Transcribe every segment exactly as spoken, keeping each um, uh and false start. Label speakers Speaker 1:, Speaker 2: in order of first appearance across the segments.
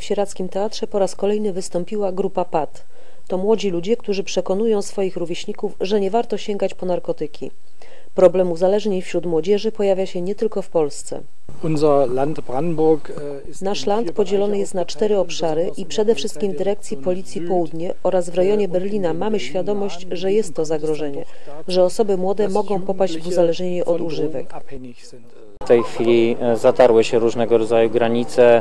Speaker 1: W Sieradzkim Teatrze po raz kolejny wystąpiła grupa P A T. To młodzi ludzie, którzy przekonują swoich rówieśników, że nie warto sięgać po narkotyki. Problem uzależnień wśród młodzieży pojawia się nie tylko w Polsce. Nasz land podzielony jest na cztery obszary i przede wszystkim w dyrekcji Policji Południe oraz w rejonie Berlina mamy świadomość, że jest to zagrożenie, że osoby młode mogą popaść w uzależnienie od używek.
Speaker 2: W tej chwili zatarły się różnego rodzaju granice,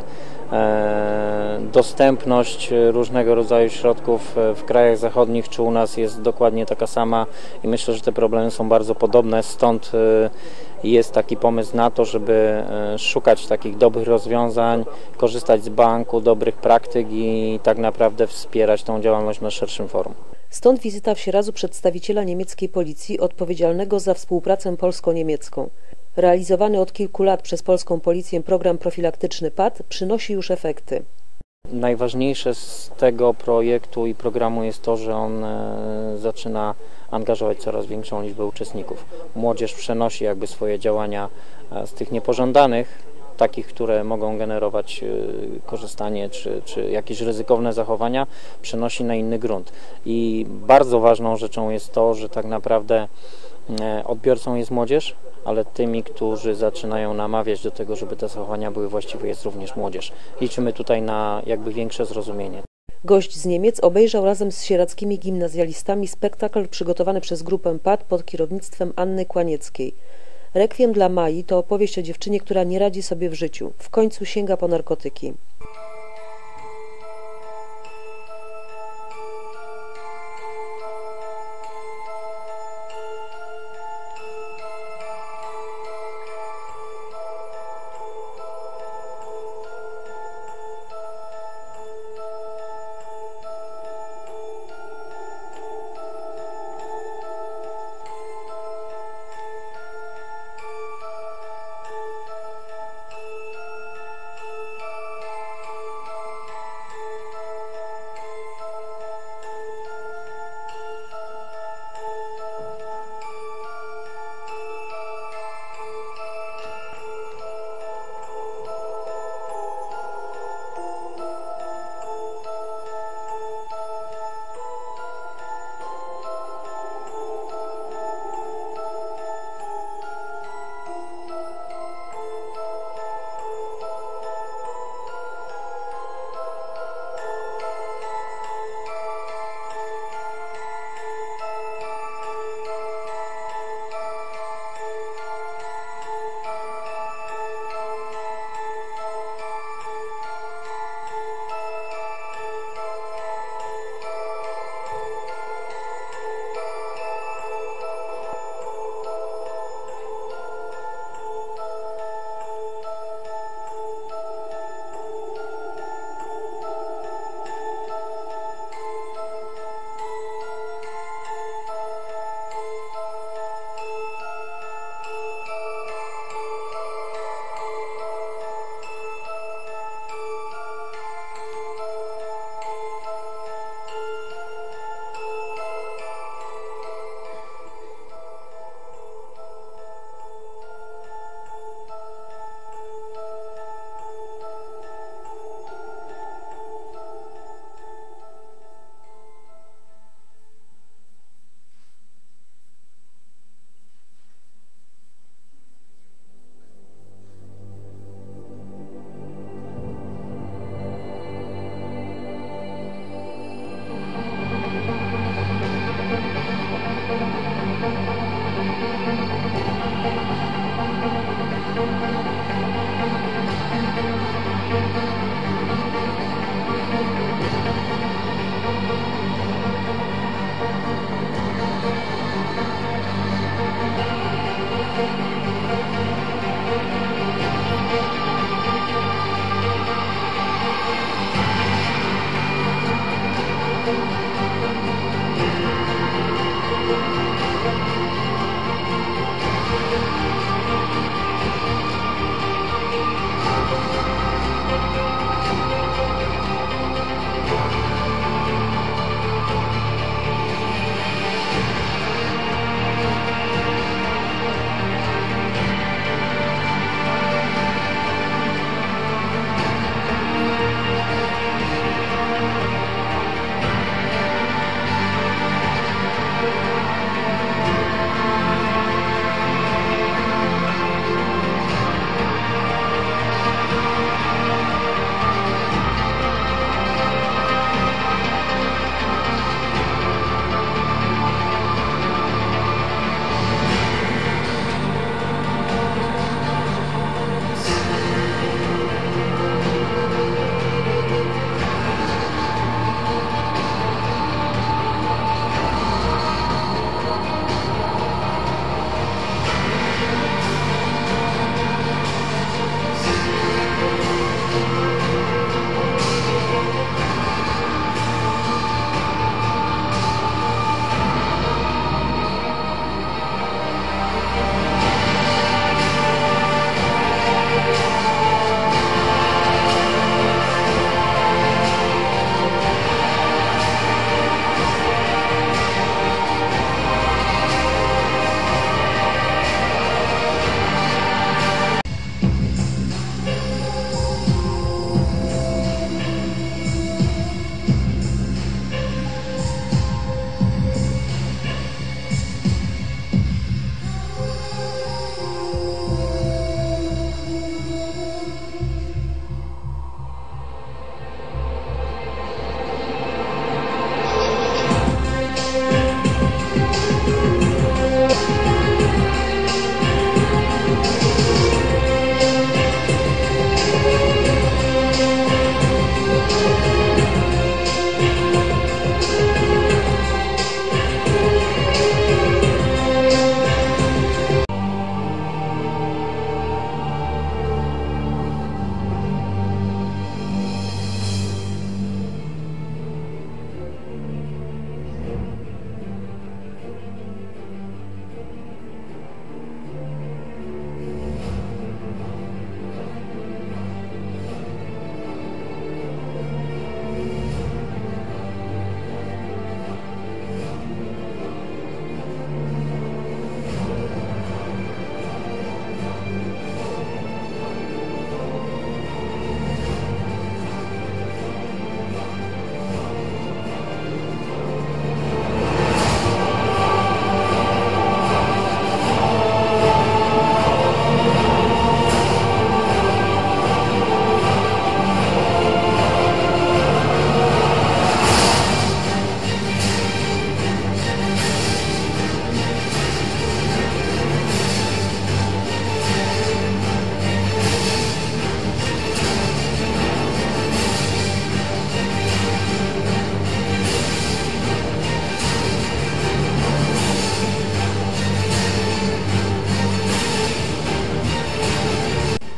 Speaker 2: dostępność różnego rodzaju środków w krajach zachodnich czy u nas jest dokładnie taka sama i myślę, że te problemy są bardzo podobne, stąd jest taki pomysł na to, żeby szukać takich dobrych rozwiązań, korzystać z banku, dobrych praktyk i tak naprawdę wspierać tą działalność na szerszym forum.
Speaker 1: Stąd wizyta w Sieradzu przedstawiciela niemieckiej policji odpowiedzialnego za współpracę polsko-niemiecką. Realizowany od kilku lat przez polską policję program profilaktyczny P A T przynosi już efekty.
Speaker 2: Najważniejsze z tego projektu i programu jest to, że on zaczyna angażować coraz większą liczbę uczestników. Młodzież przenosi jakby swoje działania z tych niepożądanych, takich, które mogą generować korzystanie czy, czy jakieś ryzykowne zachowania, przenosi na inny grunt. I bardzo ważną rzeczą jest to, że tak naprawdę odbiorcą jest młodzież, ale tymi, którzy zaczynają namawiać do tego, żeby te zachowania były właściwe, jest również młodzież. Liczymy tutaj na jakby większe zrozumienie.
Speaker 1: Gość z Niemiec obejrzał razem z sieradzkimi gimnazjalistami spektakl przygotowany przez grupę P A T pod kierownictwem Anny Kłanieckiej. Rekwiem dla Mai to opowieść o dziewczynie, która nie radzi sobie w życiu. W końcu sięga po narkotyki.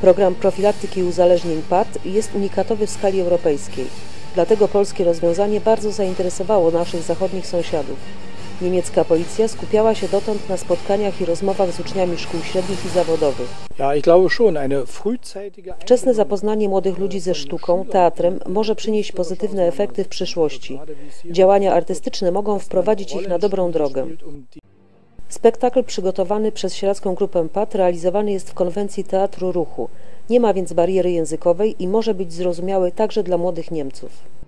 Speaker 1: Program profilaktyki uzależnień P A T jest unikatowy w skali europejskiej. Dlatego polskie rozwiązanie bardzo zainteresowało naszych zachodnich sąsiadów. Niemiecka policja skupiała się dotąd na spotkaniach i rozmowach z uczniami szkół średnich i zawodowych. Wczesne zapoznanie młodych ludzi ze sztuką, teatrem może przynieść pozytywne efekty w przyszłości. Działania artystyczne mogą wprowadzić ich na dobrą drogę. Spektakl przygotowany przez Sieradzką Grupę P A T realizowany jest w konwencji Teatru Ruchu. Nie ma więc bariery językowej i może być zrozumiały także dla młodych Niemców.